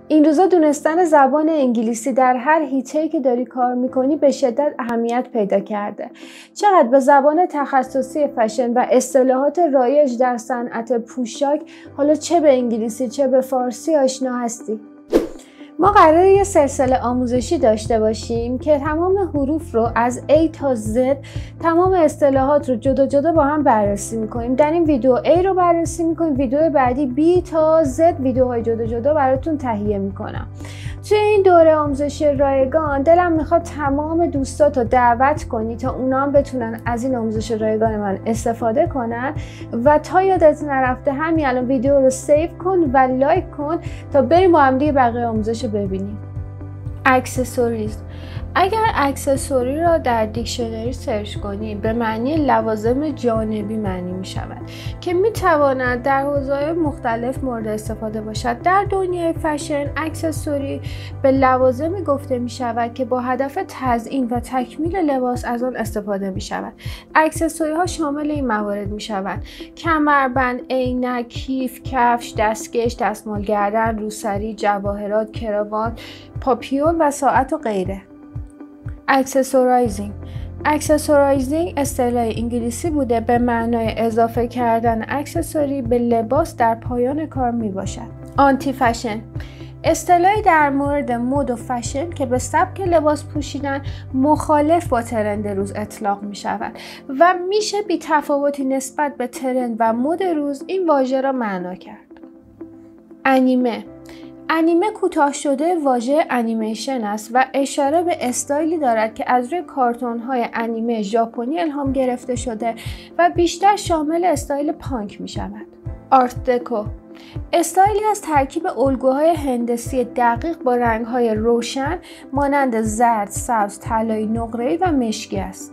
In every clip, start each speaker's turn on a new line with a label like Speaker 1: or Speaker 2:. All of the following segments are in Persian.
Speaker 1: این روزا دونستن زبان انگلیسی در هر حیطه‌ای که داری کار میکنی به شدت اهمیت پیدا کرده. چقدر به زبان تخصصی فشن و اصطلاحات رایج در صنعت پوشاک، حالا چه به انگلیسی چه به فارسی آشنا هستی؟ ما قراره یه سلسله آموزشی داشته باشیم که تمام حروف رو از A تا Z، تمام اصطلاحات رو جدا جدا با هم بررسی میکنیم. در این ویدیو A رو بررسی میکنیم، ویدیو بعدی B تا Z ویدیوهای جدا جدا براتون تهیه میکنم. توی این دوره آموزشی رایگان دلم میخواد تمام دوستات رو دعوت کنی تا اونا هم بتونن از این آموزش رایگان من استفاده کنن و تا یادت نرفته همین الان ویدیو رو سیو کن و لایک کن تا بریم با هم دیگه بقیه آموزش رو ببینیم. اکسسوریز. اگر اکسسوری را در دیکشنری سرچ کنید به معنی لوازم جانبی معنی می شود که می تواند در حوزه‌های مختلف مورد استفاده باشد. در دنیای فشن اکسسوری به لوازمی گفته می شود که با هدف تزیین و تکمیل لباس از آن استفاده می شود. اکسسوری ها شامل این موارد می شوند: کمربند، عینک، کیف، کفش، دستکش، دستمال گردن، روسری، جواهرات، کراوات، پاپیون و ساعت و غیره. اکسسورایزینگ. اکسسورایزینگ اصطلاح انگلیسی بوده به معنای اضافه کردن اکسسوری به لباس در پایان کار می باشد. آنتی فشن. اصطلاحی در مورد مد و فشن که به سبک لباس پوشیدن مخالف با ترند روز اطلاق می شود و میشه بی تفاوتی نسبت به ترند و مد روز این واژه را معنا کرد. انیمه. انیمه کوتاه شده واژه انیمیشن است و اشاره به استایلی دارد که از روی کارتون‌های انیمه ژاپنی الهام گرفته شده و بیشتر شامل استایل پانک می شود. آرت دکو. استایلی از ترکیب الگوهای هندسی دقیق با رنگ‌های روشن مانند زرد، سبز، طلایی، نقره‌ای و مشکی است.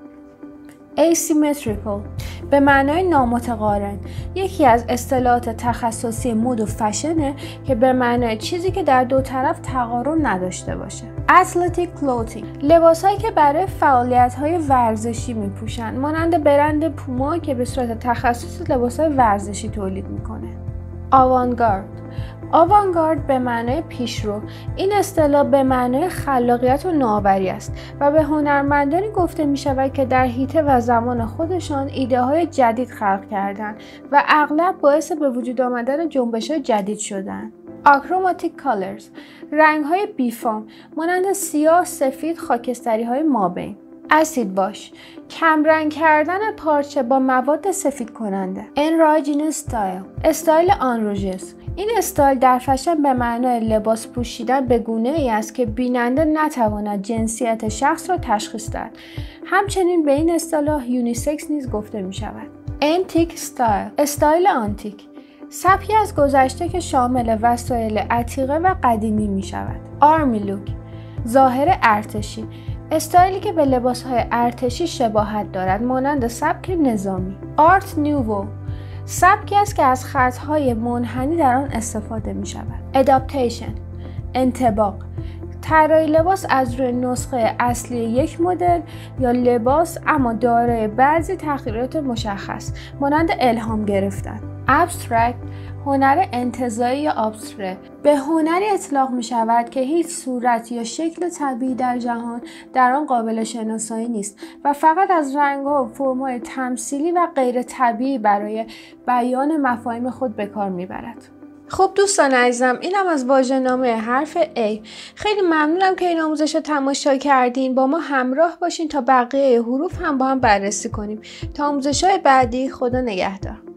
Speaker 1: asymmetrical به معنای نامتقارن یکی از اصطلاحات تخصصی مد و فشنه که به معنای چیزی که در دو طرف تقارن نداشته باشه. athletic clothing لباسایی که برای فعالیت‌های ورزشی میپوشن مانند برند پوما که به صورت تخصصی لباسای ورزشی تولید میکنه. آوانگارد. آوانگارد به معنای پیشرو. این اصطلاح به معنای خلاقیت و نوآوری است و به هنرمندانی گفته می شود که در حیطه و زمان خودشان ایده های جدید خلق کردند و اغلب باعث به وجود آمدن جنبش های جدید شدند. آکروماتیک کالرز رنگ های بیفام مانند سیاه، سفید، خاکستری های مابین. اسید واش کمرنگ کردن پارچه با مواد سفید کننده. انراژینس استایل استایل آنروژس این استایل در فشن به معنای لباس پوشیدن به گونه‌ای است که بیننده نتواند جنسیت شخص را تشخیص دهد. همچنین به این اصطلاح یونیسکس نیز گفته می شود. انتیک استایل استایل آنتیک سبکی از گذشته که شامل وسایل عتیقه و قدیمی می شود. آرمی لوک ظاهر ارتشی استایلی که به لباس‌های ارتشی شباهت دارد مانند سبک نظامی. آرت نیوو سبکی است که از خطهای منحنی در آن استفاده می شود. اداپتیشن انطباق طراحی لباس از روی نسخه اصلی یک مدل یا لباس اما دارای بعضی تغییرات مشخص مانند الهام گرفتن. ابسترکت هنر انتزاعی یا ابستره به هنری اطلاق می شود که هیچ صورت یا شکل طبیعی در جهان در آن قابل شناسایی نیست و فقط از رنگ‌ها و فرم‌های تمثیلی و غیر طبیعی برای بیان مفاهیم خود به کار می برد. خب دوستان عزیزم اینم از واژه‌نامه حرف A. خیلی ممنونم که این آموزش رو تماشا کردین. با ما همراه باشین تا بقیه حروف هم با هم بررسی کنیم. تا آموزش‌های بعدی خدا نگهدار.